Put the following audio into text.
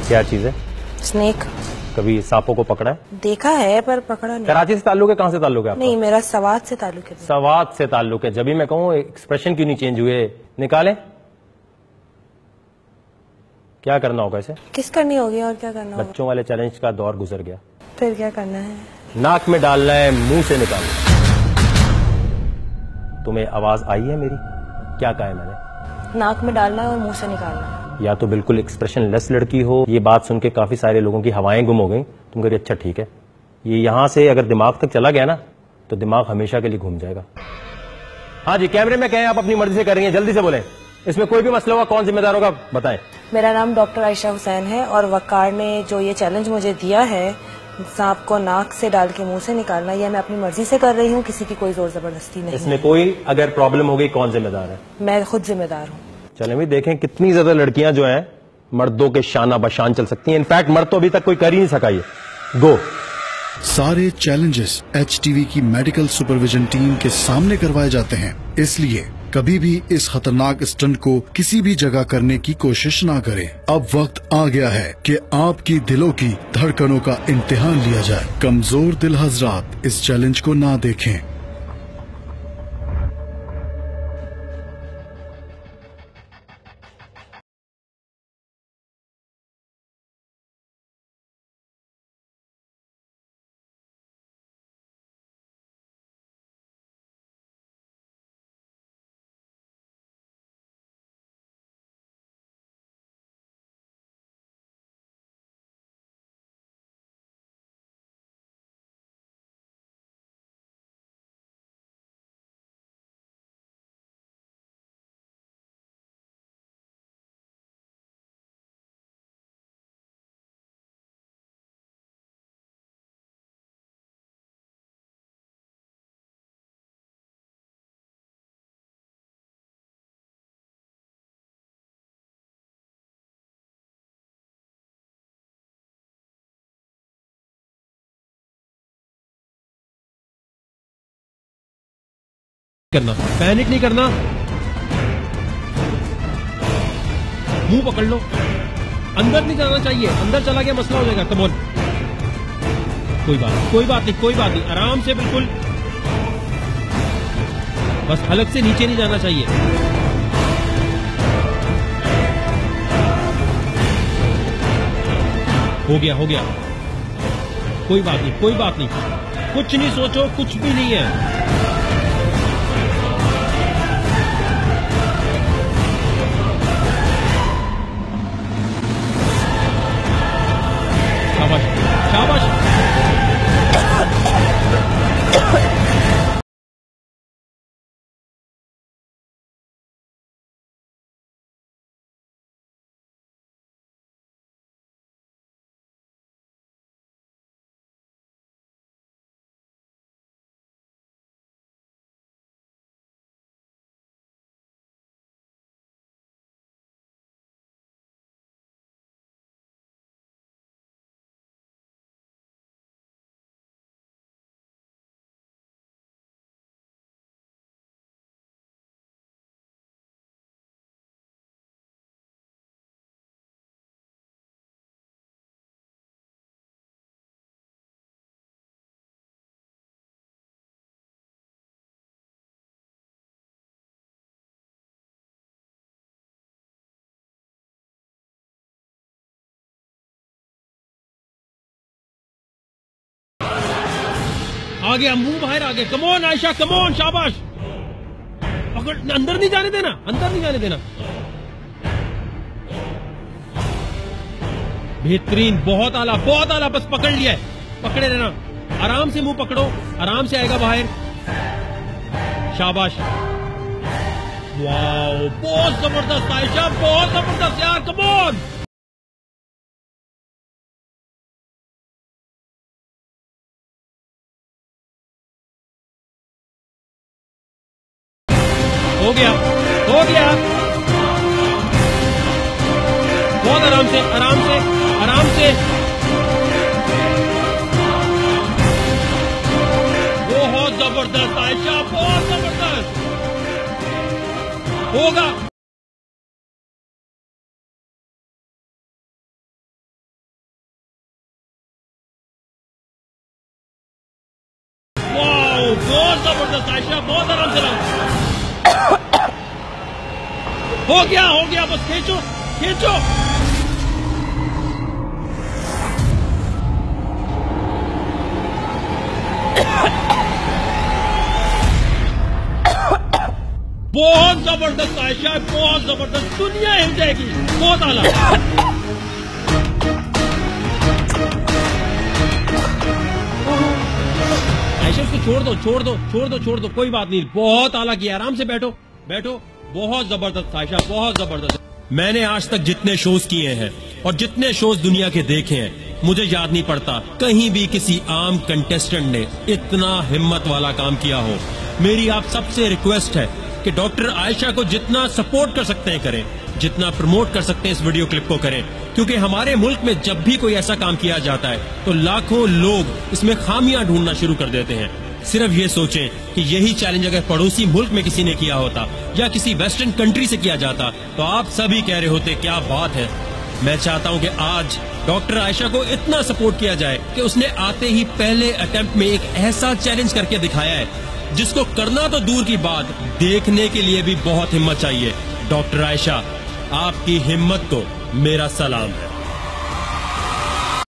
क्या चीज है? स्नेक। कभी सांपों को पकड़ा है? देखा है पर पकड़ा नहीं। कराची से ताल्लुक है? कहाँ से ताल्लुक है आपका? नहीं, मेरा सवाद से ताल्लुक है। सवाद से ताल्लुक है। जब भी मैं कहूँ एक्सप्रेशन क्यों नहीं चेंज हुए? निकालें, क्या करना होगा इसे? किस करनी होगी और क्या करना होगा? बच्चों वाले चैलेंज का दौर गुजर गया। फिर क्या करना है? नाक में डालना है, मुंह से निकालना। तुम्हें आवाज आई है मेरी? क्या कहा है मैंने? नाक में डालना है और मुंह से निकालना है। या तो बिल्कुल एक्सप्रेशन लेस लड़की हो। ये बात सुन के काफी सारे लोगों की हवाएं गुम हो गई। तुम कह रही अच्छा ठीक है। ये यहां से अगर दिमाग तक चला गया ना तो दिमाग हमेशा के लिए घूम जाएगा। हाँ जी, कैमरे में कहें आप अपनी मर्जी से करेंगे, जल्दी से बोलें। इसमें कोई भी मसला होगा, कौन जिम्मेदार होगा बताएं। मेरा नाम डॉक्टर आयशा हुसैन है और वकार ने जो ये चैलेंज मुझे दिया है, सांप को नाक से डाल के मुंह से निकालना, यह मैं अपनी मर्जी से कर रही हूँ, किसी की कोई जोर जबरदस्ती नहीं। इसमें कोई अगर प्रॉब्लम हो गई, कौन जिम्मेदार है? मैं खुद जिम्मेदार हूँ। चलें भी देखें कितनी ज्यादा लड़कियां जो हैं मर्दों के शाना बशान चल सकती हैं। इनफैक्ट मर्द तो अभी तक कोई कर ही नहीं सका। ये गो। सारे चैलेंजेस HTV की मेडिकल सुपरविजन टीम के सामने करवाए जाते हैं, इसलिए कभी भी इस खतरनाक स्टंट को किसी भी जगह करने की कोशिश ना करें। अब वक्त आ गया है कि आपकी दिलों की धड़कनों का इम्तिहान लिया जाए। कमजोर दिल हजरात इस चैलेंज को ना देखें। करना, पैनिक नहीं करना, मुंह पकड़ लो। अंदर नहीं जाना चाहिए, अंदर चला गया मसला हो जाएगा। कम ऑन, कोई बात नहीं, आराम से, बिल्कुल बस हलक से नीचे नहीं जाना चाहिए। हो गया, कोई बात नहीं, कुछ नहीं सोचो, कुछ भी नहीं है। शाबाश। आ गया, मुंह बाहर आ गया। कमोन आयशा, कमोन, शाबाश। पकड़, अंदर नहीं जाने देना। बेहतरीन, बहुत आला, बस पकड़ लिया है। पकड़े रहना, आराम से मुंह पकड़ो, आराम से आएगा बाहर। शाबाश, वाओ, बहुत जबरदस्त आयशा, बहुत जबरदस्त यार, कमोन। हो गया, बहुत आराम से। बहुत जबरदस्त आयशा, बहुत जबरदस्त। होगा। आयशा, बहुत आराम से लाओ। हो गया, बस खींचो खींचो। बहुत जबरदस्त आयशा, बहुत जबरदस्त, दुनिया हिल जाएगी, बहुत आला। आयशा उसको छोड़ दो, कोई बात नहीं, बहुत आला किया, आराम से बैठो, बहुत जबरदस्त आयशा, बहुत जबरदस्त। मैंने आज तक जितने शोज किए हैं और जितने शोज दुनिया के देखे हैं, मुझे याद नहीं पड़ता कहीं भी किसी आम कंटेस्टेंट ने इतना हिम्मत वाला काम किया हो। मेरी आप सबसे रिक्वेस्ट है कि डॉक्टर आयशा को जितना सपोर्ट कर सकते हैं करें, जितना प्रमोट कर सकते हैं इस वीडियो क्लिप को करें, क्योंकि हमारे मुल्क में जब भी कोई ऐसा काम किया जाता है तो लाखों लोग इसमें खामियां ढूंढना शुरू कर देते हैं। सिर्फ ये सोचें कि यही चैलेंज अगर पड़ोसी मुल्क में किसी ने किया होता या किसी वेस्टर्न कंट्री से किया जाता तो आप सभी कह रहे होते क्या बात है। मैं चाहता हूं कि आज डॉक्टर आयशा को इतना सपोर्ट किया जाए कि उसने आते ही पहले अटेम्प्ट में एक ऐसा चैलेंज करके दिखाया है जिसको करना तो दूर की बात, देखने के लिए भी बहुत हिम्मत चाहिए। डॉक्टर आयशा, आपकी हिम्मत को मेरा सलाम है।